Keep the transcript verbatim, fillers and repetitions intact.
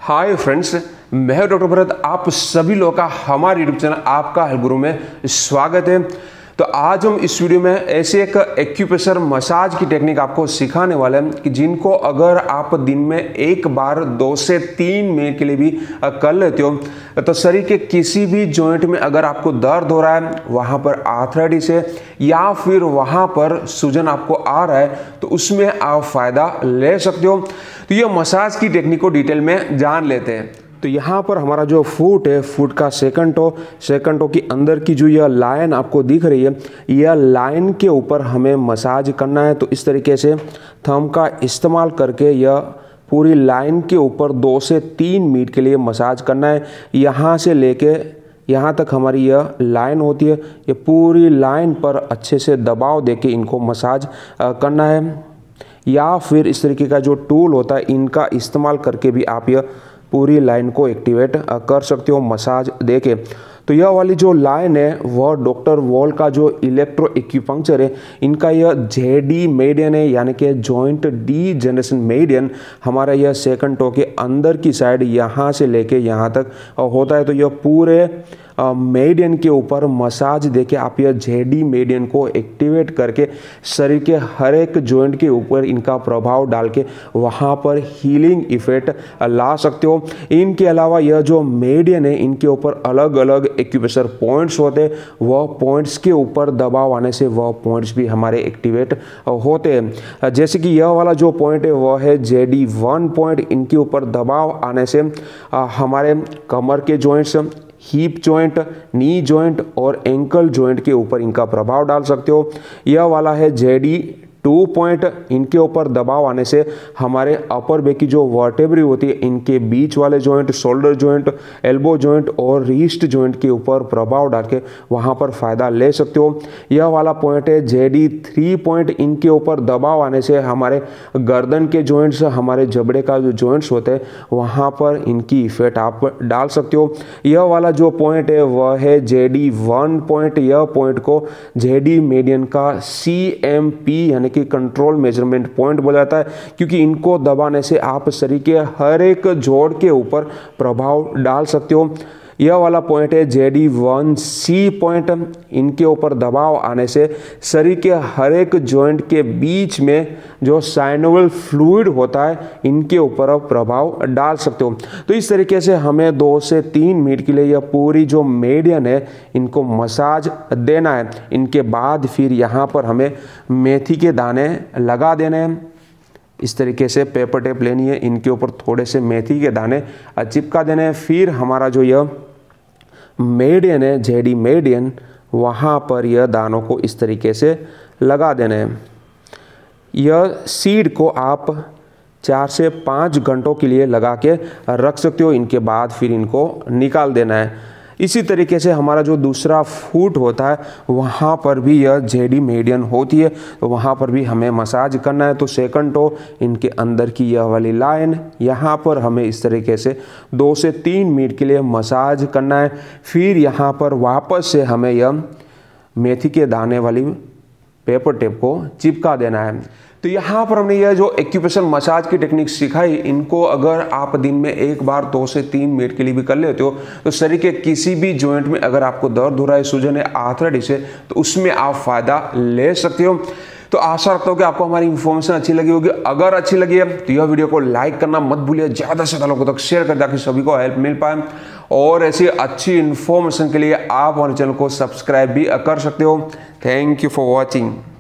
हाय friends, मैं doctor Bharat आप सभी लोगों का हमारे यूट्यूब चैनल आपका हेल्थ गुरु में स्वागत है। तो आज हम इस वीडियो में ऐसे एक एक्यूप्रेशर मसाज की टेक्निक आपको सिखाने वाले हैं कि जिनको अगर आप दिन में एक बार दो से तीन मिनट के लिए भी कर लेते हो तो शरीर के किसी भी जॉइंट में अगर आपको दर्द हो रहा है, वहाँ पर आर्थराइटिस है या फिर वहाँ पर सूजन आपको आ रहा है तो उसमें आप फायदा ले सकते हो। तो ये मसाज की टेक्निक को डिटेल में जान लेते हैं। तो यहाँ पर हमारा जो फुट है, फुट का सेकंड टो सेकंड टो की अंदर की जो यह लाइन आपको दिख रही है, यह लाइन के ऊपर हमें मसाज करना है। तो इस तरीके से थंब का इस्तेमाल करके यह पूरी लाइन के ऊपर दो से तीन मिनट के लिए मसाज करना है। यहाँ से लेके यहाँ तक हमारी यह लाइन होती है, ये पूरी लाइन पर अच्छे से दबाव देके इनको मसाज करना है। या फिर इस तरीके का जो टूल होता है, इनका इस्तेमाल करके भी आप यह पूरी लाइन को एक्टिवेट कर सकते हो मसाज देके। तो यह वाली जो लाइन है वह डॉक्टर वॉल का जो इलेक्ट्रो एक्यूपंक्चर है, इनका यह जेडी मेडियन है, यानी कि जॉइंट डी जनरेशन मेडियन हमारा यह सेकंड टो के अंदर की साइड यहाँ से लेके यहाँ तक होता है। तो यह पूरे मेडियन के ऊपर मसाज देके आप यह जेडी मेडियन को एक्टिवेट करके शरीर के हर एक जॉइंट के ऊपर इनका प्रभाव डाल के वहाँ पर हीलिंग इफेक्ट ला सकते हो। इनके अलावा यह जो मेडियन है, इनके ऊपर अलग अलग एक्यूप्रेशर पॉइंट्स होते हैं, वह पॉइंट्स के ऊपर दबाव आने से वह पॉइंट्स भी हमारे एक्टिवेट होते हैं। जैसे कि यह वाला जो पॉइंट है वह है जेडी वन पॉइंट, इनके ऊपर दबाव आने से हमारे कमर के joints, hip joint, knee joint और एंकल जॉइंट के ऊपर इनका प्रभाव डाल सकते हो। यह वाला है जेडी टू पॉइंट, इनके ऊपर दबाव आने से हमारे अपर बैक की जो वर्टेब्री होती है, इनके बीच वाले joint, shoulder joint, elbow joint और रिस्ट जॉइंट के ऊपर प्रभाव डाल के वहाँ पर फायदा ले सकते हो। यह वाला पॉइंट है जेडी थ्री पॉइंट, इनके ऊपर दबाव आने से हमारे गर्दन के जॉइंट्स, हमारे जबड़े का जो जॉइंट्स होते हैं वहाँ पर इनकी इफेक्ट आप डाल सकते हो। यह वाला जो पॉइंट है वह है जेडी वन पॉइंट, यह पॉइंट को जेडी मेडियन का सी एम पी यानी कि कंट्रोल मेजरमेंट पॉइंट बोला जाता है, क्योंकि इनको दबाने से आप शरीर के हर एक जोड़ के ऊपर प्रभाव डाल सकते हो। यह वाला पॉइंट है जेडी वन सी पॉइंट, इनके ऊपर दबाव आने से शरीर के हर एक जॉइंट के बीच में जो साइनोवियल फ्लूइड होता है, इनके ऊपर प्रभाव डाल सकते हो। तो इस तरीके से हमें दो से तीन मिनट के लिए यह पूरी जो मेडियन है इनको मसाज देना है। इनके बाद फिर यहाँ पर हमें मेथी के दाने लगा देने हैं। इस तरीके से पेपर टेप लेनी है, इनके ऊपर थोड़े से मेथी के दाने चिपका देने हैं। फिर हमारा जो यह मेडियन है, जेडी मेडियन, वहाँ पर यह दानों को इस तरीके से लगा देने हैं। यह सीड को आप चार से पाँच घंटों के लिए लगा के रख सकते हो। इनके बाद फिर इनको निकाल देना है। इसी तरीके से हमारा जो दूसरा फुट होता है वहाँ पर भी यह जेडी मेडियन होती है, तो वहाँ पर भी हमें मसाज करना है। तो सेकंड टो, इनके अंदर की यह वाली लाइन, यहाँ पर हमें इस तरीके से दो से तीन मिनट के लिए मसाज करना है। फिर यहाँ पर वापस से हमें यह मेथी के दाने वाली पेपर टेप को चिपका देना है। तो यहाँ पर हमने यह जो एक्यूप्रेशर मसाज की टेक्निक सिखाई, इनको अगर आप दिन में एक बार दो से तीन मिनट के लिए भी कर लेते हो तो शरीर के किसी भी जॉइंट में अगर आपको दर्द हो रहा है, सूजन है, आर्थराइटिस है, तो उसमें आप फायदा ले सकते हो। तो आशा रखता हूँ कि आपको हमारी इन्फॉर्मेशन अच्छी लगी होगी। अगर अच्छी लगी है तो यह वीडियो को लाइक करना मत भूलिए, ज़्यादा से ज़्यादा लोगों तक शेयर कर ताकि सभी को हेल्प मिल पाए। और ऐसी अच्छी इन्फॉर्मेशन के लिए आप हमारे चैनल को सब्सक्राइब भी कर सकते हो। Thank you for watching.